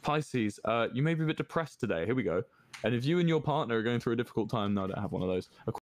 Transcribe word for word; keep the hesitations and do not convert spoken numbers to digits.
Pisces, uh, you may be a bit depressed today. Here we go. And if you and your partner are going through a difficult time, no, I don't have one of those.